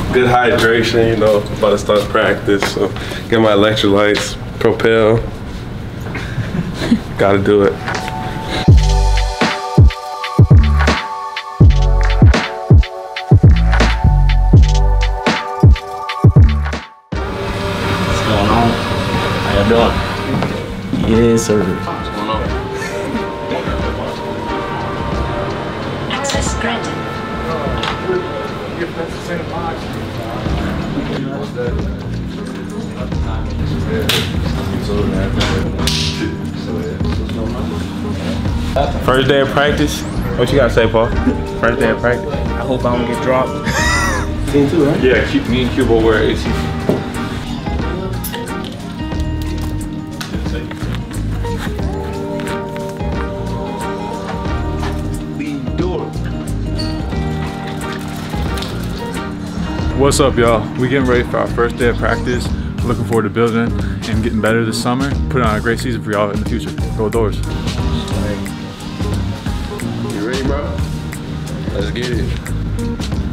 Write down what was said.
Good hydration, you know, about to start practice. So get my electrolytes, propel. Gotta do it. What's going on? How you doing? Yes, sir. What's going on? Access granted. First day of practice. What you gotta say, Paul? First day of practice. I hope I don't get dropped. Team 2, right? Yeah, me and Cuba wear AC. What's up, y'all? We getting ready for our first day of practice. Looking forward to building and getting better this summer. Putting on a great season for y'all in the future. Go Doors. You ready, bro? Let's get it.